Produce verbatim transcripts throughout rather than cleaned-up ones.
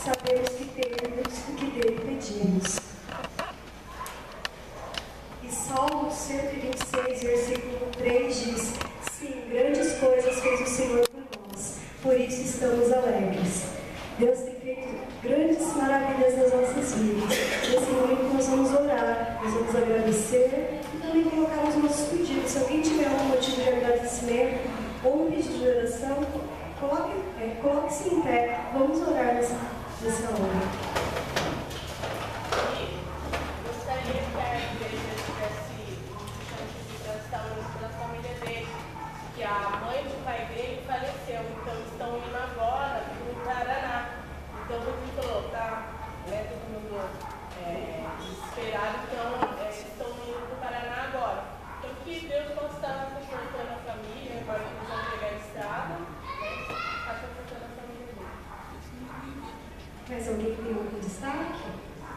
sabemos que temos o que dele pedimos. E Salmo cento e vinte e seis, versículo três diz: sim, grandes coisas fez o Senhor por nós, por isso estamos alegres. Deus tem feito grandes maravilhas nas nossas vidas. Nesse momento nós vamos orar, nós vamos agradecer e também colocar os nossos pedidos. Se alguém tiver algum motivo de agradecimento ou um pedido de oração, coloque, é, coloque-se em pé. Vamos orar nessa, nessa hora. Gostaria que a igreja tivesse oração pela família dele, que a mãe do pai dele faleceu, então estão indo agora no Paraná. Então você falou, tá? Né, todo mundo é, desesperado, então é, estão indo para o Paraná agora. Então que Deus possa estar confortando a família, agora que eles vão pegar a estrada, né? Está confortando a família dele. Mais alguém tem algum destaque?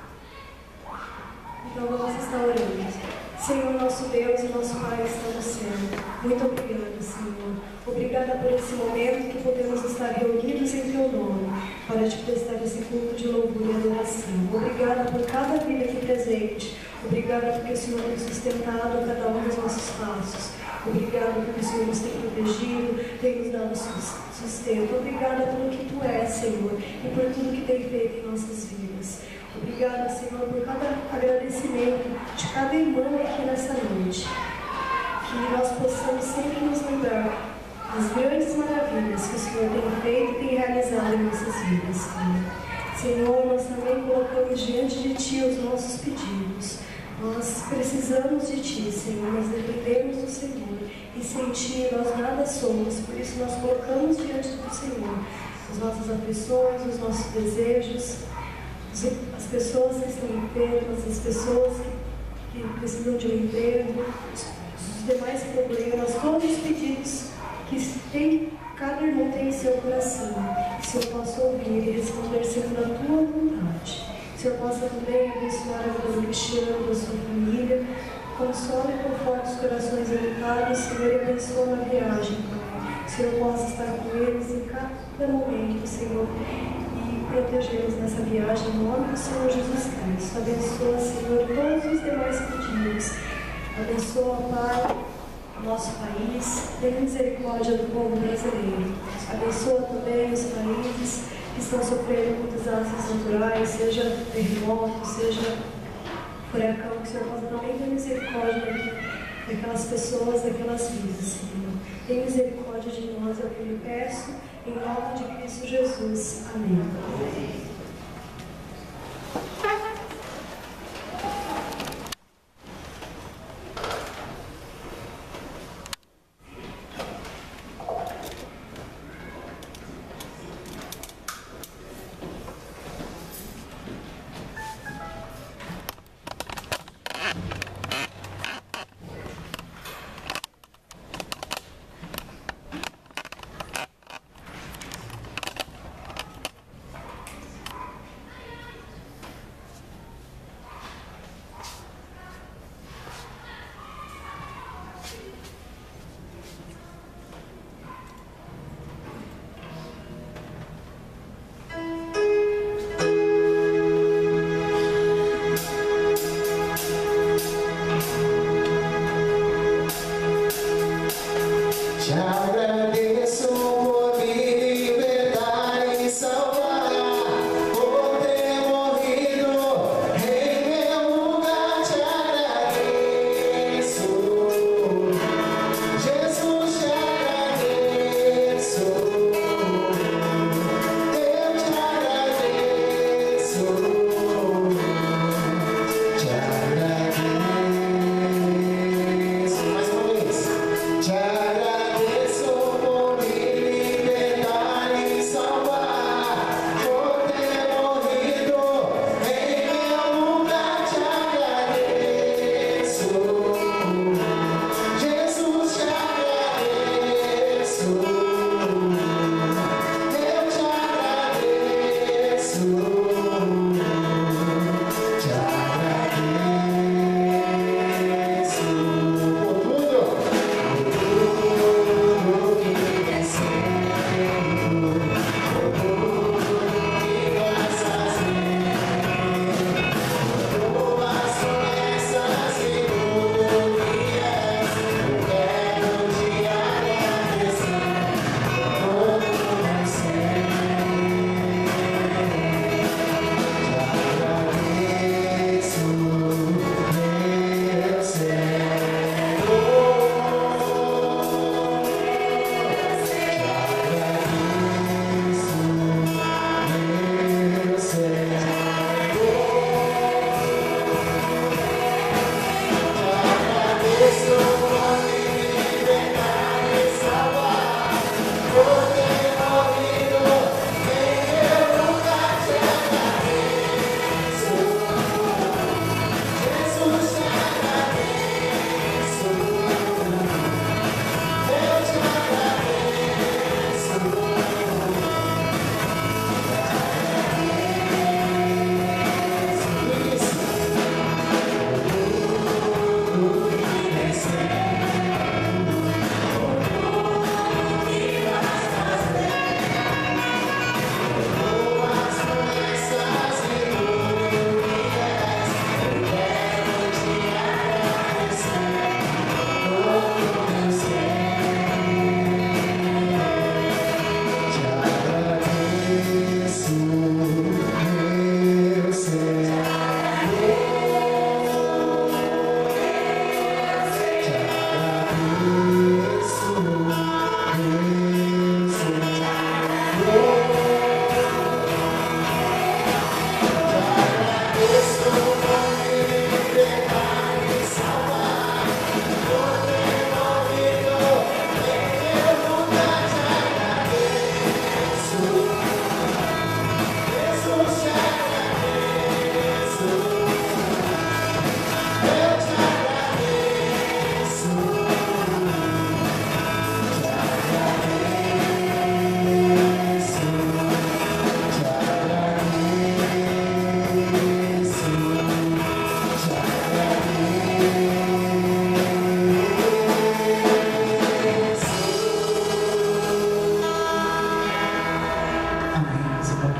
Então vamos estar orando. Senhor, nosso Deus e nosso Pai está no céu. Muito obrigada, Senhor. Obrigada por esse momento que podemos estar reunidos em Teu nome para Te prestar esse culto de louvor e adoração. Obrigada por cada vida aqui presente. Obrigada porque o Senhor tem sustentado cada um dos nossos passos. Obrigada porque o Senhor nos tem protegido, tem nos dado sustento. Obrigada pelo que Tu és, Senhor, e por tudo que tem feito em nossas vidas. Obrigada, Senhor, por cada agradecimento de cada irmão aqui nessa noite. Que nós possamos sempre nos lembrar das grandes maravilhas que o Senhor tem feito e tem realizado em nossas vidas, Senhor. Senhor, nós também colocamos diante de Ti os nossos pedidos. Nós precisamos de Ti, Senhor, nós dependemos do Senhor. E sem Ti nós nada somos, por isso nós colocamos diante do Senhor as nossas aflições, os nossos desejos, as pessoas que estão enfermas, as pessoas que, que precisam de um emprego, os demais problemas, todos os pedidos que tem, cada irmão tem em seu coração. Que o Senhor possa ouvir e responder segundo a Tua vontade. Que o Senhor possa também abençoar a vida do Cristiano, da sua família. Console e conforte os corações enlutados, Senhor, e abençoa na viagem, Pai. Que o Senhor possa estar com eles em cada momento, Senhor, protegê-los nessa viagem, em nome do Senhor Jesus Cristo. Abençoa, Senhor, todos os demais pedidos. Abençoa, Pai, o nosso país. Tenha misericórdia do povo brasileiro. Abençoa também os países que estão sofrendo com desastres naturais, seja terremoto, seja furacão. Que o Senhor possa também ter misericórdia daquelas pessoas, daquelas vidas, Senhor. Tenha misericórdia de nós, é o que eu lhe peço. Em nome de Cristo Jesus. Amém.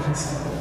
atenção.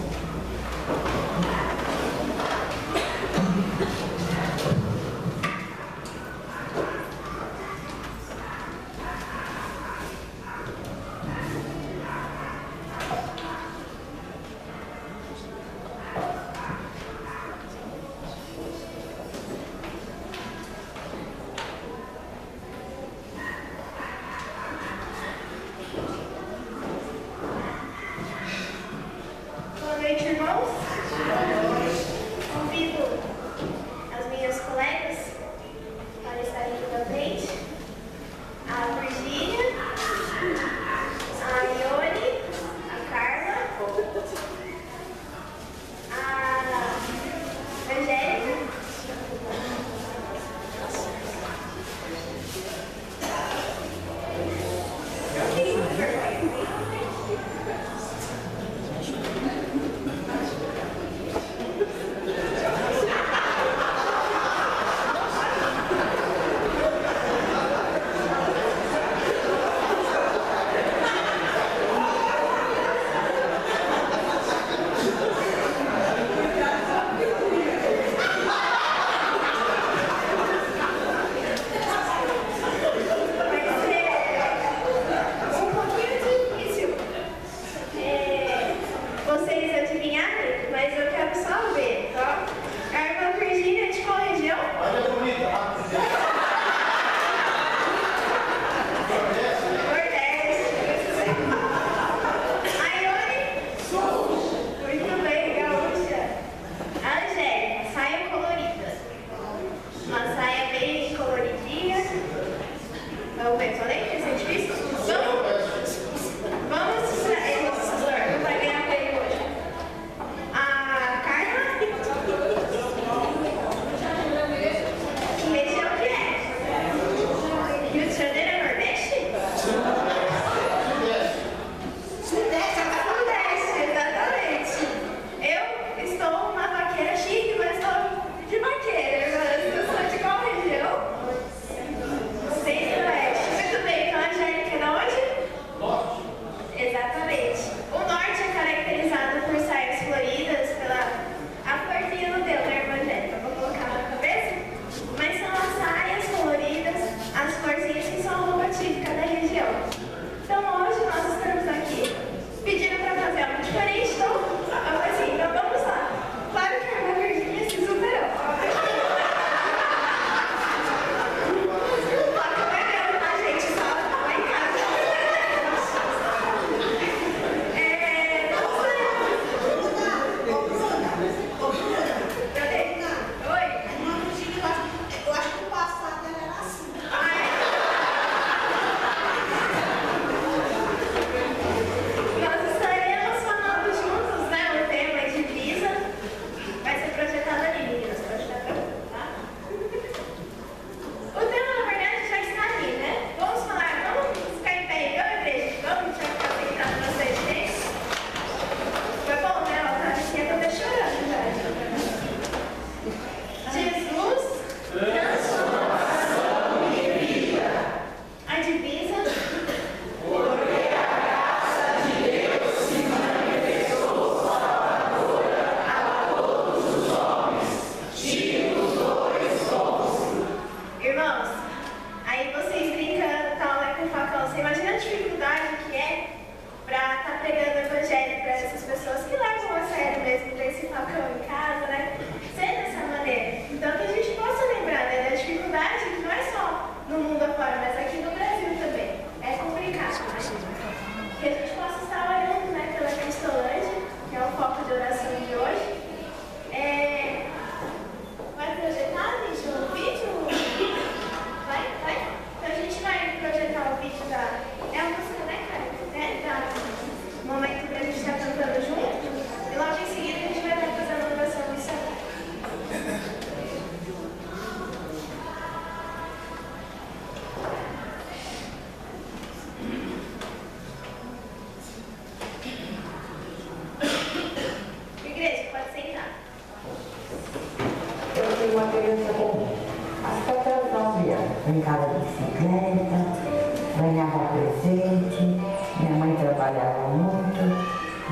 brincava de bicicleta, ganhava presente, minha mãe trabalhava muito,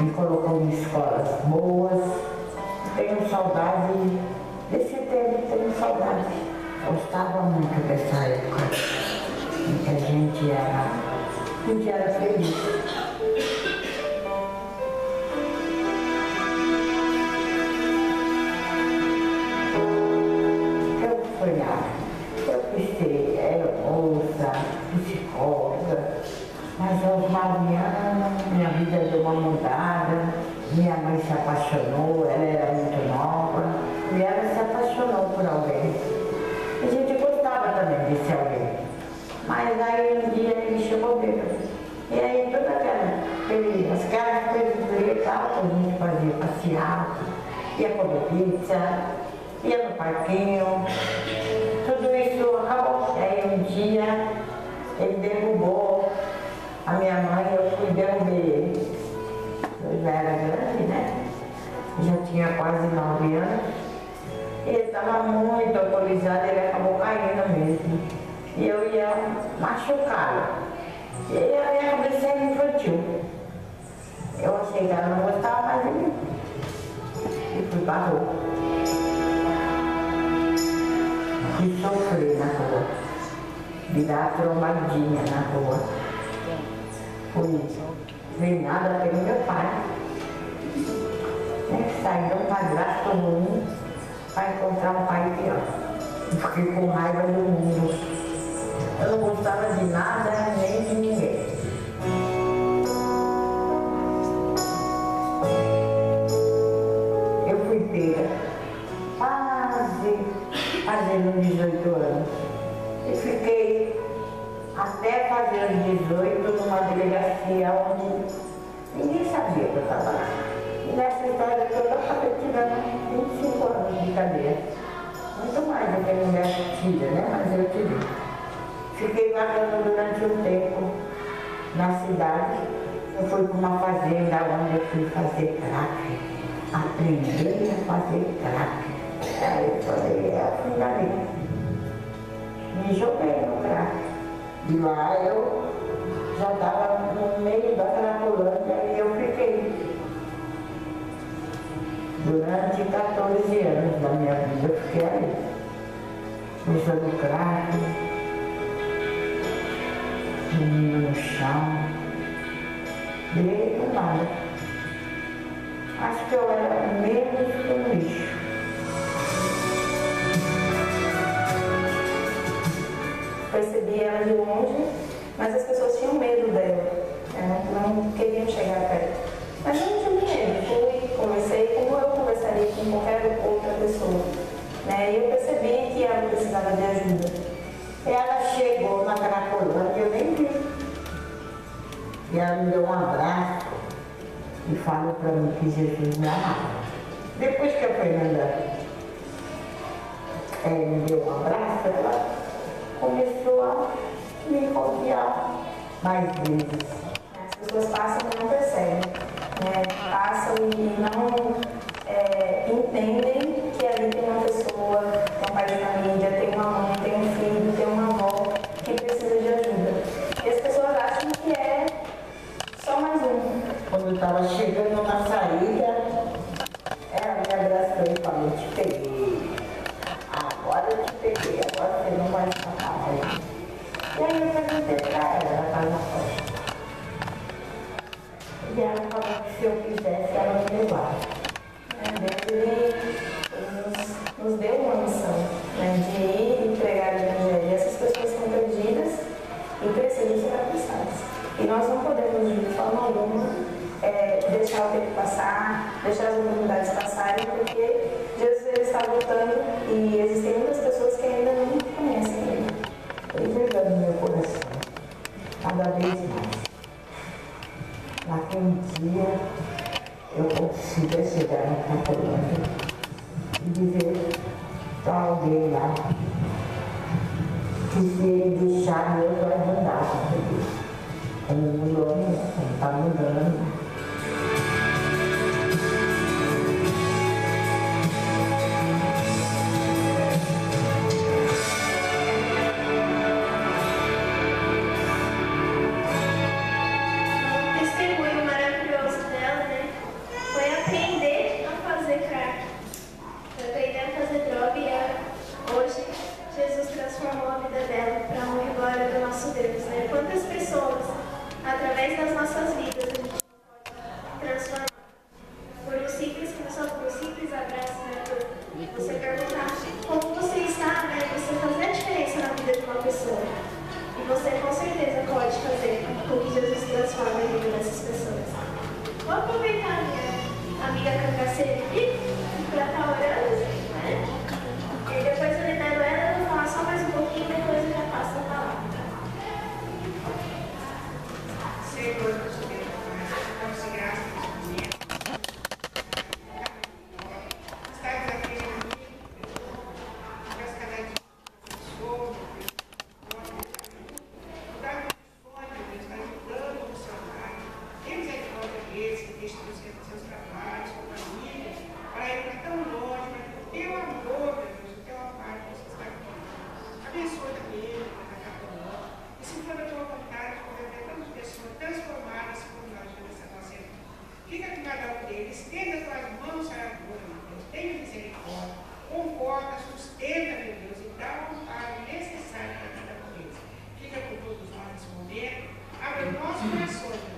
me colocou em escolas boas. Tenho saudade desse tempo, tenho saudade. Gostava muito dessa época em que a gente era, a gente era feliz. Eu sonhava, eu quis ser aeromoça, psicóloga, mas aos nove anos minha vida deu uma mudada. Minha mãe se apaixonou, ela era muito nova, e ela se apaixonou por alguém. A gente gostava também desse alguém. Mas aí um dia ele chegou bêbado. E aí todas aquelas, aquelas coisas legais que a gente fazia, passear, ia comer pizza, ia no parquinho, tudo isso acabou. Aí um dia ele derrubou a minha mãe, eu fui derrubar ele. Eu já era grande, né? Já tinha quase nove anos. Ele estava muito alcoolizado, ele acabou caindo mesmo. E eu ia machucá-lo. E aí a minha cabeça era infantil. Eu achei que ela não gostava mais de mim. E fui para a rua. E sofri na rua. Me dar trombadinha na rua. Fui treinada pelo meu pai. Né? Saí de um padrasto ruim para encontrar um pai pior. E fiquei com raiva do mundo. Eu não gostava de nada nem de ninguém. Eu fui pega quase fazendo dezoito anos. E fiquei até fazer os dezoito numa delegacia onde ninguém sabia que eu estava lá. E nessa história toda eu acabei tirando vinte e cinco anos de cadeia. Muito mais do que a mulher tira, né? Mas eu tirei. Fiquei vagando durante um tempo na cidade. Eu fui para uma fazenda onde eu fui fazer crack. Aprendi a fazer crack. Aí eu falei, é a fundamento. Me joguei no crack. E lá eu já estava no meio da Cracolândia e eu fiquei. Durante quatorze anos da minha vida eu fiquei ali. Usando crack, dormindo no chão, direito nada. Acho que eu era menos que um lixo. Percebi ela de longe, mas as pessoas tinham medo dela, né? Não queriam chegar perto. Mas eu não tinha medo, fui, conversei como eu conversaria com qualquer outra pessoa, né? E eu percebi que ela precisava de ajuda. Ela chegou na Cracolândia, eu nem vi. E ela me deu um abraço e falou para mim que Jesus me amava. Depois que a Fernanda é, me deu um abraço, ela começou a me confiar mais vezes. As pessoas passam e não percebem, né? Passam e não é, entendem que ali tem uma pessoa, tem um pai de família, tem uma mãe, tem um filho, tem uma avó que precisa de ajuda. E as pessoas acham que é só mais um. Quando eu estava chegando na saída, ela me abraçou e falou, te peguei. Agora eu te peguei, agora você não vai escapar mais. E aí eu perguntei para ela, ela estava na porta. E ela falou que se eu quisesse, ela me levava. Deus ele, ele nos, nos deu uma missão, né, de ir e pregar o Evangelho. E essas pessoas estão perdidas e precisam ser alcançadas. E nós não podemos, de forma alguma, é, deixar o tempo passar, deixar as oportunidades passarem, porque Jesus ele está voltando e existem muitas pessoas que ainda não conhecem Ele. Ele veio no meu coração, cada vez mais. Naquele dia, eu consigo chegar na Cracolândia e dizer para alguém lá que se ele deixar, eu vai mudar com ele. Ele não mudou, ele está mudando. Testemunho maravilhoso dela, né? amiga cangaceira aqui, pra estar orando, né? E depois eu libero ela, eu vou falar só mais um pouquinho, depois eu já passo a palavra. Senhor, Deus meu, damos graças por dia. Estamos aqui reunidos, nós cada dia somos, dá-nos fome, Deus, está ajudando o seu lar. Tem misericórdia deles, que deixam os seus trabalhos, sua família, para ir para tão longe, para que o teu amor, Deus, o teu amparo possa estar aqui. Abençoa também, para cada um. E se for a tua vontade, poder ver tantas pessoas transformadas por nós nessa nossa vida. Fica com cada um deles, estenda as tuas mãos saradoras, meu Deus, tenha misericórdia, conforta, sustenta, meu Deus, e dá o amparo necessário para cada um deles. Fica com todos nós nesse momento, abre os nossos corações,